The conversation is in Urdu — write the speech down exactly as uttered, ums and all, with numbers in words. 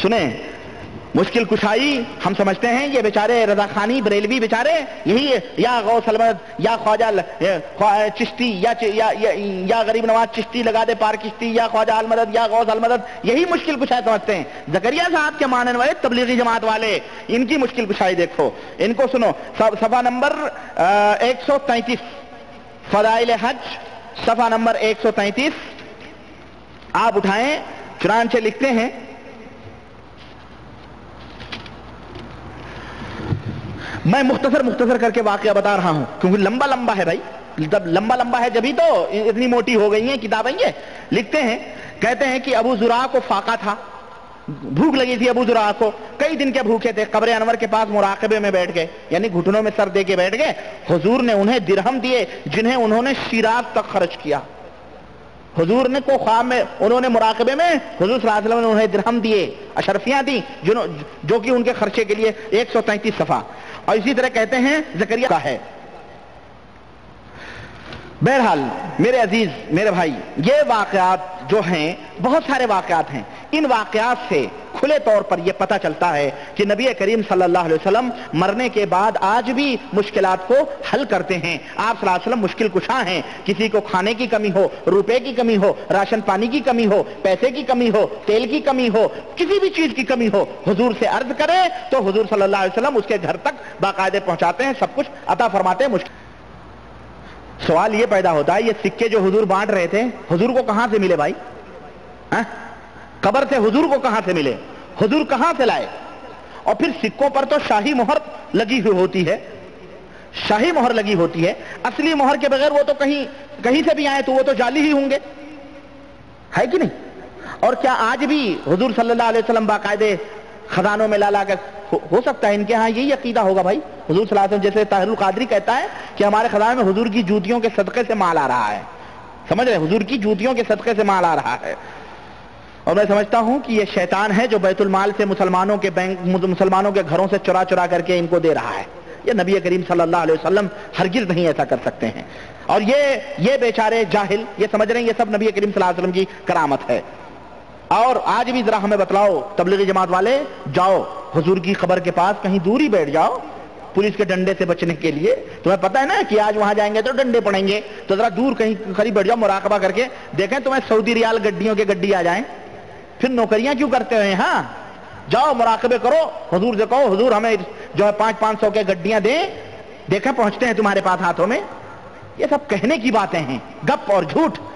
سنیں، مشکل کشائی ہم سمجھتے ہیں یہ بیچارے رضا خانی بریلوی بیچارے یہی یا غوث المدد یا خواجہ چشتی یا یا غریب نواز چشتی لگا دے پار کشتی یا خواجہ المدد یا غوث المدد، یہی مشکل کشائی سمجھتے ہیں۔ زکریا صاحب کے ماننے والے تبلیغی جماعت والے، ان کی مشکل کشائی دیکھو، ان کو سنو۔ صفحہ نمبر ایک سو تینتیس، فضائل حج، صفحہ نمبر ایک سو تینتیس آپ اٹھائیں، چنانچہ لکھتے ہیں میں مختصر مختصر کر کے واقعہ بتا رہا ہوں کیونکہ لمبا لمبا ہے بھائی، جب لمبا لمبا ہے جبھی تو اتنی موٹی ہو گئی ہیں کتابیں۔ یہ لکھتے ہیں، کہتے ہیں کہ ابو زرع کو فاقہ تھا، بھوک لگی تھی ابو زرع کو، کئی دن کے بھوکے تھے، قبر انور کے پاس مراقبے میں بیٹھ گئے، یعنی گھٹنوں میں سر دے کے بیٹھ گئے۔ حضور نے انہیں درہم دیے جنہیں انہوں نے شیراز تک خرچ کیا۔ حضور نے کو خواب میں انہوں نے مراقبے میں حضور صلی اللہ علیہ وسلم نے انہیں درہم دیے، اشرفیاں دیں جو کہ ان کے خرچے کے لیے۔ ایک سو تینتیس صفحہ۔ اور اسی طرح کہتے ہیں زکریا کا ہے۔ بہرحال میرے عزیز میرے بھائی، یہ واقعات جو ہیں بہت سارے واقعات ہیں، ان واقعات سے کھلے طور پر یہ پتہ چلتا ہے کہ نبی کریم صلی اللہ علیہ وسلم مرنے کے بعد آج بھی مشکلات کو حل کرتے ہیں۔ آپ صلی اللہ علیہ وسلم مشکل کشا ہیں، کسی کو کھانے کی کمی ہو، روپے کی کمی ہو، راشن پانی کی کمی ہو، پیسے کی کمی ہو، تیل کی کمی ہو، کسی بھی چیز کی کمی ہو، حضور سے عرض کرے تو حضور صلی اللہ علیہ وسلم اس کے گھر تک باقاعدے پہنچاتے ہیں، سب کچھ عطا فرماتے ہیں۔ مشکل سوال یہ پیدا ہوتا ہے، یہ سکے جو حضور بانٹ رہے تھے حضور کو کہاں سے ملے بھائی؟ قبر سے حضور کو کہاں سے ملے؟ حضور کہاں سے لائے؟ اور پھر سکوں پر تو شاہی مہر لگی ہوئی ہوتی ہے، شاہی مہر لگی ہوتی ہے، اصلی مہر کے بغیر وہ تو کہیں کہیں سے بھی آئے تو وہ تو جعلی ہی ہوں گے، ہے کہ نہیں؟ اور کیا آج بھی حضور صلی اللہ علیہ وسلم باقاعدے خزانوں میں لا لا کر، ہو سکتا ہے ان کے ہاں یہی عقیدہ ہوگا بھائی، حضور صلی اللہ علیہ وسلم جیسے طاہر القادری کہتا ہے کہ ہمارے خزانے میں حضور کی جوتیوں کے صدقے سے مال آ رہا ہے، سمجھ رہے، حضور کی جوتیوں کے صدقے سے مال آ رہا ہے۔ اور میں سمجھتا ہوں کہ یہ شیطان ہے جو بیت المال سے مسلمانوں کے بینک مسلمانوں کے گھروں سے چرا چرا کر کے ان کو دے رہا ہے، یہ نبی کریم صلی اللہ علیہ وسلم ہرگز نہیں ایسا کر سکتے ہیں۔ اور یہ یہ بیچارے جاہل یہ سمجھ رہے ہیں یہ سب نبی کریم صلی اللہ علیہ وسلم کی کرامت ہے۔ اور آج بھی ذرا ہمیں بتلاؤ تبلیغی جماعت والے، جاؤ حضور کی قبر کے پاس کہیں دوری بیٹھ جاؤ پولیس کے ڈنڈے سے بچنے کے لیے، تمہیں پتہ ہے نا کہ آج وہاں جائیں گے تو ڈنڈے پڑیں گے، تو ذرا دور کہیں قریب بیٹھ جاؤ مراقبہ کر کے دیکھیں تمہیں سعودی ریال گڈیوں کے گڈی آ جائیں، پھر نوکریاں کیوں کرتے ہوئے؟ ہاں جاؤ مراقبے کرو، حضور سے کہو حضور ہمیں جو ہے پانچ پانچ سو کے گڈیاں دیں، دیکھیں پہنچتے ہیں تمہارے پاس ہاتھوں میں۔ یہ سب کہنے کی باتیں ہیں، گپ اور جھوٹ